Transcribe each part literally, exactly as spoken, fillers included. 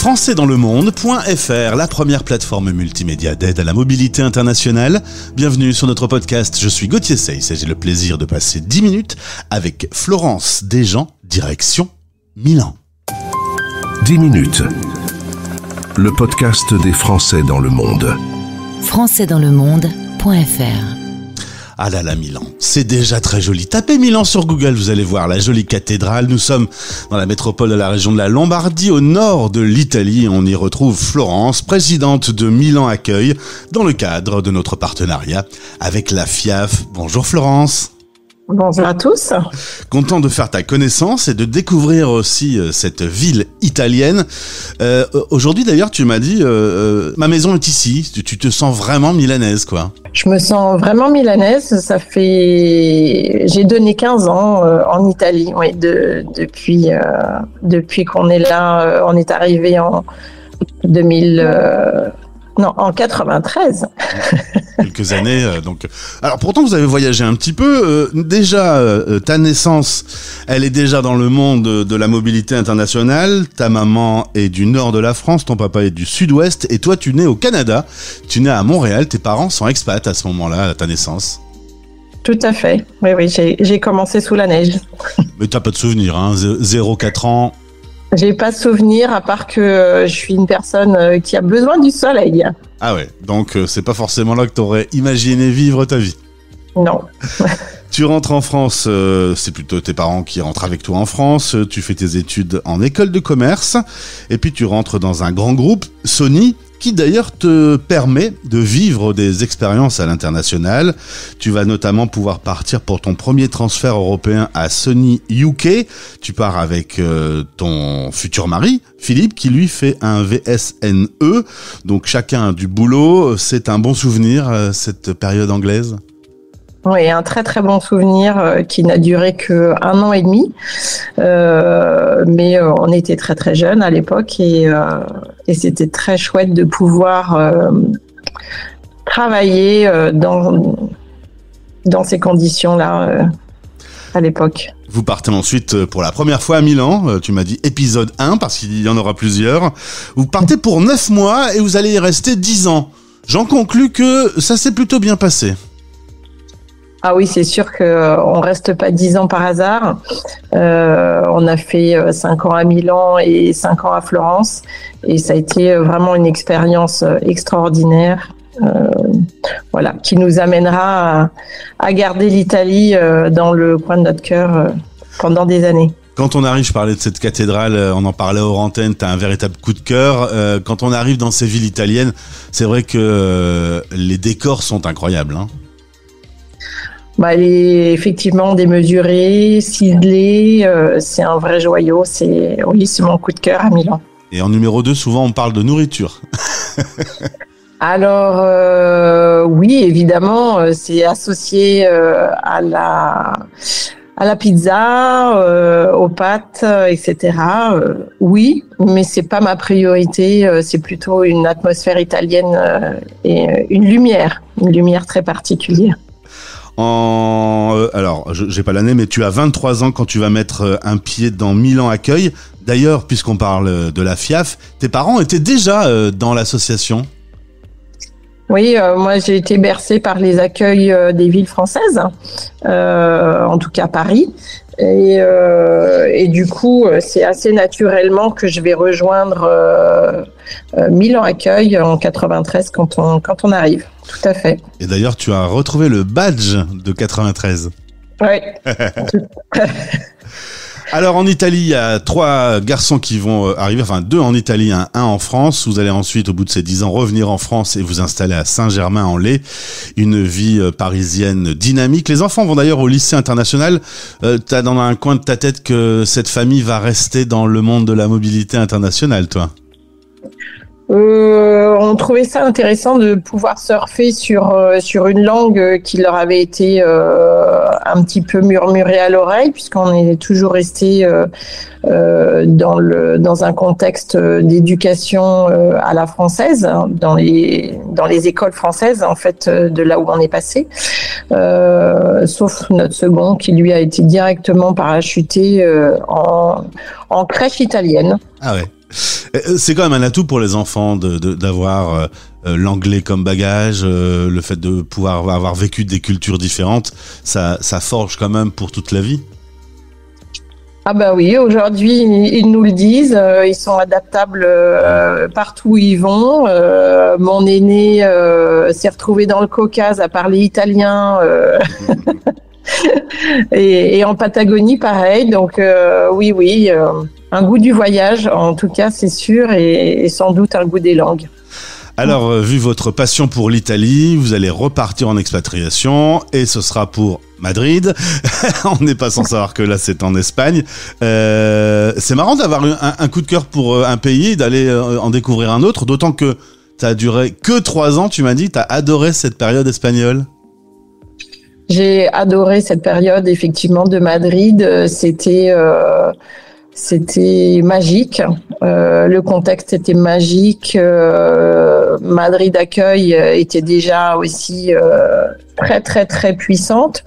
français dans le monde point f r, la première plateforme multimédia d'aide à la mobilité internationale. Bienvenue sur notre podcast, je suis Gauthier Seyss et j'ai le plaisir de passer dix minutes avec Florence Desjans, direction Milan. dix minutes, le podcast des Français dans le monde. français dans le monde point f r. Ah là là, Milan, c'est déjà très joli. Tapez Milan sur Google, vous allez voir la jolie cathédrale. Nous sommes dans la métropole de la région de la Lombardie, au nord de l'Italie. On y retrouve Florence, présidente de Milan Accueil, dans le cadre de notre partenariat avec la F I A F. Bonjour Florence. Bonjour à tous. Content de faire ta connaissance et de découvrir aussi euh, cette ville italienne. Euh, aujourd'hui d'ailleurs, tu m'as dit, euh, euh, ma maison est ici. Tu, tu te sens vraiment milanaise, quoi. Je me sens vraiment milanaise. Ça fait, j'ai donné quinze ans euh, en Italie. Oui, de, depuis euh, depuis qu'on est là, euh, on est arrivé en deux mille. Euh, Non, en quatre-vingt-treize. Quelques années, euh, donc. Alors pourtant vous avez voyagé un petit peu. Euh, déjà, euh, ta naissance, elle est déjà dans le monde de la mobilité internationale. Ta maman est du nord de la France, ton papa est du sud-ouest, et toi tu nais au Canada. Tu nais à Montréal. Tes parents sont expats à ce moment-là, à ta naissance. Tout à fait. Oui, oui, j'ai, j'ai commencé sous la neige. Mais t'as pas de souvenir, hein. zéro à quatre ans. J'ai pas de souvenir à part que euh, je suis une personne euh, qui a besoin du soleil. Ah ouais, donc euh, c'est pas forcément là que t'aurais imaginé vivre ta vie. Non. Tu rentres en France, euh, c'est plutôt tes parents qui rentrent avec toi en France, tu fais tes études en école de commerce, et puis tu rentres dans un grand groupe, Sony, qui d'ailleurs te permet de vivre des expériences à l'international. Tu vas notamment pouvoir partir pour ton premier transfert européen à Sony U K. Tu pars avec euh, ton futur mari, Philippe, qui lui fait un V S N E. Donc chacun a du boulot. C'est un bon souvenir, euh, cette période anglaise? Oui, un très très bon souvenir euh, qui n'a duré que un an et demi, euh, mais euh, on était très très jeunes à l'époque et, euh, et c'était très chouette de pouvoir euh, travailler euh, dans dans ces conditions-là euh, à l'époque. Vous partez ensuite pour la première fois à Milan. Tu m'as dit épisode un parce qu'il y en aura plusieurs. Vous partez pour neuf mois et vous allez y rester dix ans. J'en conclus que ça s'est plutôt bien passé. Ah oui, c'est sûr qu'on ne reste pas dix ans par hasard. Euh, on a fait cinq ans à Milan et cinq ans à Florence. Et ça a été vraiment une expérience extraordinaire euh, voilà, qui nous amènera à, à garder l'Italie euh, dans le coin de notre cœur euh, pendant des années. Quand on arrive, je parlais de cette cathédrale, on en parlait hors antenne, t'as un véritable coup de cœur. Euh, quand on arrive dans ces villes italiennes, c'est vrai que euh, les décors sont incroyables, hein. Bah, elle est effectivement démesurée, ciselée, euh, c'est un vrai joyau. C'est, oui, c'est mon coup de cœur à Milan. Et en numéro deux, souvent on parle de nourriture. Alors euh, oui, évidemment, euh, c'est associé euh, à la à la pizza, euh, aux pâtes, et cetera. Euh, oui, mais c'est pas ma priorité. Euh, c'est plutôt une atmosphère italienne euh, et une lumière, une lumière très particulière. En, euh, alors, je, j'ai pas l'année, mais tu as vingt-trois ans quand tu vas mettre euh, un pied dans Milan Accueil. D'ailleurs, puisqu'on parle de la F I A F, tes parents étaient déjà euh, dans l'association. Oui, euh, moi j'ai été bercée par les accueils euh, des villes françaises, euh, en tout cas Paris. Et, euh, et du coup, c'est assez naturellement que je vais rejoindre euh, euh, Milan Accueil en quatre-vingt-treize quand on, quand on arrive. Tout à fait. Et d'ailleurs, tu as retrouvé le badge de quatre-vingt-treize. Oui. Alors en Italie, il y a trois garçons qui vont arriver, enfin deux en Italie, un, un en France. Vous allez ensuite, au bout de ces dix ans, revenir en France et vous installer à Saint-Germain-en-Laye. Une vie parisienne dynamique. Les enfants vont d'ailleurs au lycée international. Euh, t'as dans un coin de ta tête que cette famille va rester dans le monde de la mobilité internationale, toi? Euh, on trouvait ça intéressant de pouvoir surfer sur euh, sur une langue qui leur avait été euh, un petit peu murmurée à l'oreille, puisqu'on est toujours resté euh, euh, dans le dans un contexte d'éducation euh, à la française, dans les dans les écoles françaises en fait de là où on est passé, euh, sauf notre second qui lui a été directement parachuté euh, en en crèche italienne. Ah ouais. C'est quand même un atout pour les enfants de, de, d'avoir euh, l'anglais comme bagage, euh, le fait de pouvoir avoir vécu des cultures différentes, ça, ça forge quand même pour toute la vie. Ah bah oui, aujourd'hui ils nous le disent, euh, ils sont adaptables euh, partout où ils vont. Euh, mon aîné euh, s'est retrouvé dans le Caucase à parler italien euh, et, et en Patagonie pareil. Donc euh, oui, oui, euh, un goût du voyage en tout cas c'est sûr et, et sans doute un goût des langues. Alors, euh, vu votre passion pour l'Italie, vous allez repartir en expatriation et ce sera pour Madrid. On n'est pas sans savoir que là, c'est en Espagne. Euh, c'est marrant d'avoir un, un coup de cœur pour un pays et d'aller en découvrir un autre, d'autant que ça a duré que trois ans, tu m'as dit, tu as adoré cette période espagnole. J'ai adoré cette période, effectivement, de Madrid. C'était... Euh... C'était magique, euh, le contexte était magique, euh, Madrid Accueil était déjà aussi euh, très très très puissante,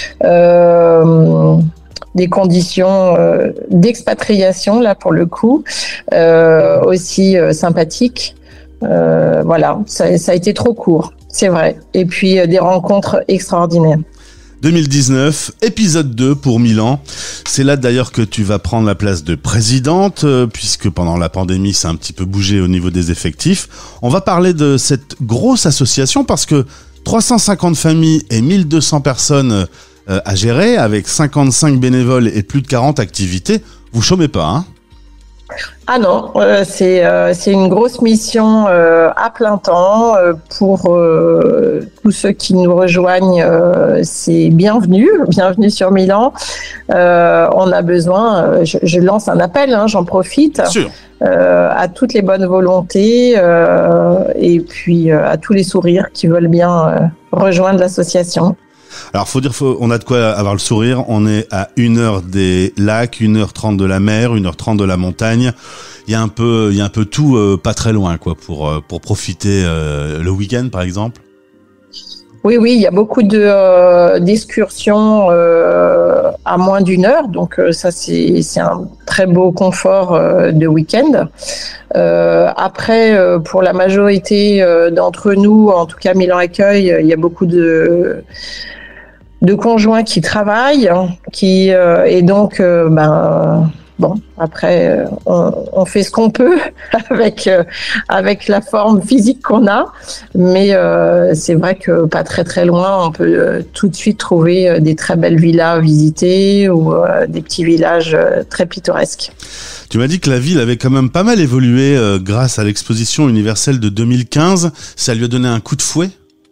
euh, des conditions euh, d'expatriation là pour le coup euh, aussi euh, sympathiques, euh, voilà, ça, ça a été trop court, c'est vrai, et puis euh, des rencontres extraordinaires. deux mille dix-neuf, épisode deux pour Milan. C'est là d'ailleurs que tu vas prendre la place de présidente, euh, puisque pendant la pandémie, ça a un petit peu bougé au niveau des effectifs. On va parler de cette grosse association parce que trois cent cinquante familles et mille deux cents personnes euh, à gérer, avec cinquante-cinq bénévoles et plus de quarante activités. Vous chômez pas, hein ? Ah non, euh, c'est euh, c'est une grosse mission euh, à plein temps euh, pour euh, tous ceux qui nous rejoignent. Euh, c'est bienvenue, bienvenue sur Milan. Euh, on a besoin. Euh, je, je lance un appel, hein, j'en profite. Bien sûr. Euh, à toutes les bonnes volontés euh, et puis euh, à tous les sourires qui veulent bien euh, rejoindre l'association. Alors, faut dire, faut, on a de quoi avoir le sourire. On est à une heure des lacs, une heure trente de la mer, une heure trente de la montagne. Il y a un peu, il y a un peu tout, euh, pas très loin, quoi, pour euh, pour profiter euh, le week-end, par exemple. Oui, oui, il y a beaucoup de euh, d'excursions euh, à moins d'une heure, donc euh, ça c'est c'est un très beau confort euh, de week-end. Euh, après, euh, pour la majorité euh, d'entre nous, en tout cas Milan Accueil, il y a beaucoup de de conjoints qui travaillent, qui euh, et donc euh, ben bon après euh, on, on fait ce qu'on peut avec euh, avec la forme physique qu'on a, mais euh, c'est vrai que pas très très loin on peut euh, tout de suite trouver euh, des très belles villas à visiter ou euh, des petits villages euh, très pittoresques. Tu m'as dit que la ville avait quand même pas mal évolué euh, grâce à l'exposition universelle de deux mille quinze. Ça lui a donné un coup de fouet ?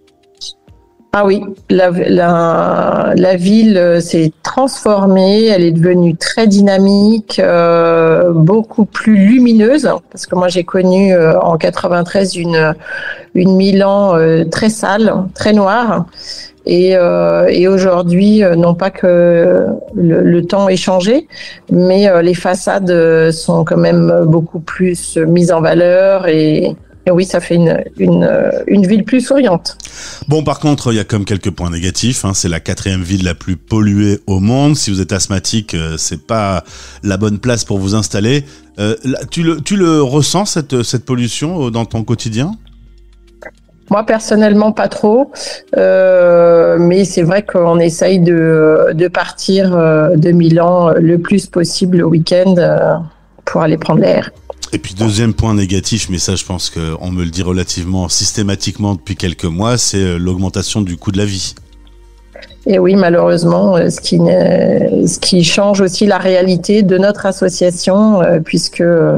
Ah oui, la, la, la ville s'est transformée, elle est devenue très dynamique, euh, beaucoup plus lumineuse, parce que moi j'ai connu euh, en quatre-vingt-treize une, une Milan euh, très sale, très noire, et, euh, et aujourd'hui, euh, non pas que le, le temps ait changé, mais euh, les façades sont quand même beaucoup plus mises en valeur et Et oui, ça fait une, une, une ville plus souriante. Bon, par contre, il y a comme quelques points négatifs. Hein. C'est la quatrième ville la plus polluée au monde. Si vous êtes asthmatique, euh, c'est pas la bonne place pour vous installer. Euh, là, tu le, tu le ressens cette, cette pollution dans ton quotidien ? Moi, personnellement, pas trop. Euh, mais c'est vrai qu'on essaye de, de partir de Milan le plus possible le week-end euh, pour aller prendre l'air. Et puis deuxième point négatif, mais ça je pense qu'on me le dit relativement systématiquement depuis quelques mois, c'est l'augmentation du coût de la vie. Et oui, malheureusement, ce qui, ce qui change aussi la réalité de notre association, puisque euh,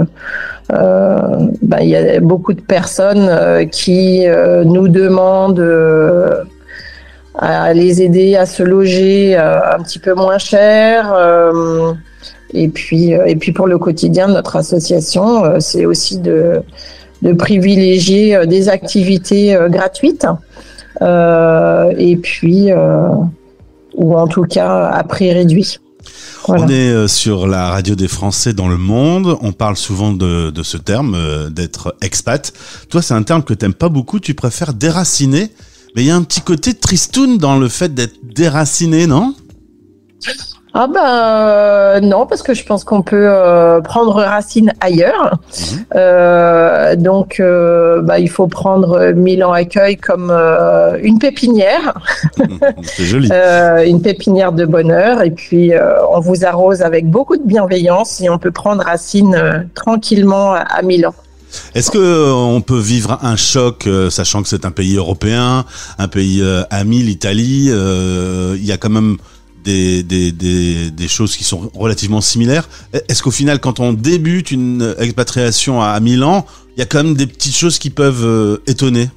bah, y a beaucoup de personnes qui euh, nous demandent euh, à les aider à se loger euh, un petit peu moins cher. Euh, Et puis, et puis pour le quotidien de notre association, c'est aussi de, de privilégier des activités gratuites, euh, et puis, euh, ou en tout cas à prix réduit. Voilà. On est sur la radio des Français dans le monde. On parle souvent de, de ce terme, d'être expat. Toi, c'est un terme que t'aimes pas beaucoup. Tu préfères déraciner. Mais il y a un petit côté tristoun dans le fait d'être déraciné, non ? Ah ben euh, non, parce que je pense qu'on peut euh, prendre racine ailleurs. Mmh. Euh, donc, euh, bah, il faut prendre Milan Accueil comme euh, une pépinière. C'est joli. euh, une pépinière de bonheur. Et puis, euh, on vous arrose avec beaucoup de bienveillance et on peut prendre racine euh, tranquillement à, à Milan. Est-ce que euh, on peut vivre un choc, euh, sachant que c'est un pays européen, un pays euh, ami, l'Italie, euh, il y a quand même Des, des, des, des choses qui sont relativement similaires. Est-ce qu'au final, quand on débute une expatriation à, à Milan, il y a quand même des petites choses qui peuvent euh, étonner?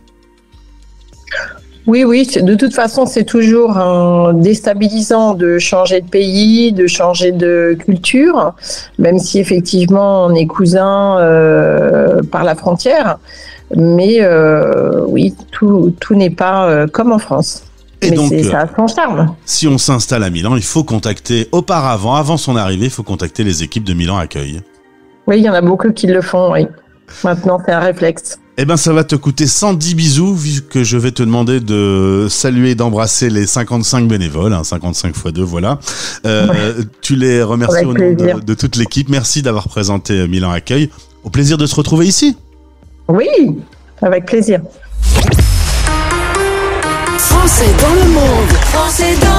Oui, oui. De toute façon, c'est toujours un déstabilisant de changer de pays, de changer de culture, même si effectivement on est cousins euh, par la frontière. Mais euh, oui, tout, tout n'est pas euh, comme en France. Et Mais donc, c'est, ça a son charme. Si on s'installe à Milan, il faut contacter, auparavant, avant son arrivée, il faut contacter les équipes de Milan Accueil. Oui, il y en a beaucoup qui le font, oui. Maintenant, c'est un réflexe. Eh ben, ça va te coûter cent dix bisous, vu que je vais te demander de saluer et d'embrasser les cinquante-cinq bénévoles, hein, cinquante-cinq fois deux, voilà. Euh, ouais. Tu les remercies au nom de, de toute l'équipe. Merci d'avoir présenté Milan Accueil. Au plaisir de se retrouver ici. Oui, avec plaisir. Français dans le monde. Français dans